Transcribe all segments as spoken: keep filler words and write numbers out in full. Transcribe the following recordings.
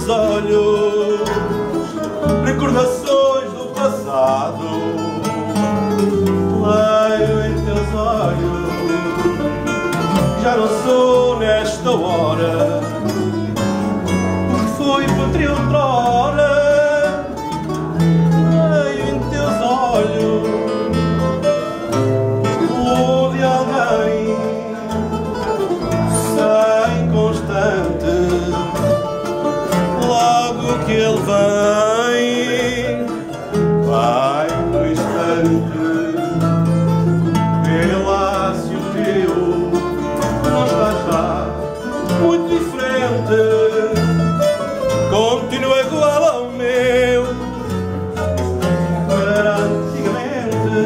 teus olhos recordações do passado. Leio em teus olhos, já não sou nesta hora o que foi patria outrora. Leio em teus olhos o de alguém sem constante. Logo que ele vem, vai no instante. Vê lá se o teu não está já muito diferente. Continua igual ao meu, era antigamente.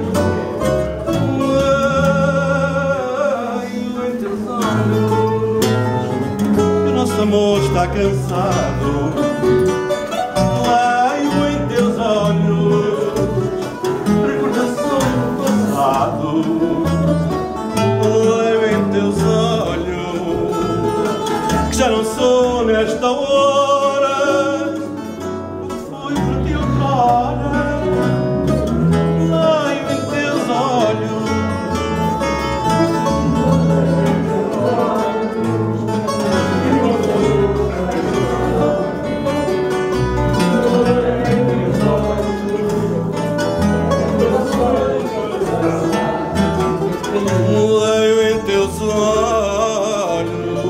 Leio em teus olhos que o nosso amor está cansado. Leio em teus olhos recordações do passado. Leio em teus olhos que já não sou nesta hora o que foi por ti outrora. Leio em teus olhos Leio em teus olhos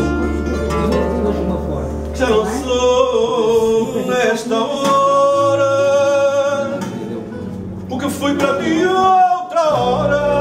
que já não sou nesta hora o que foi para ti outra hora.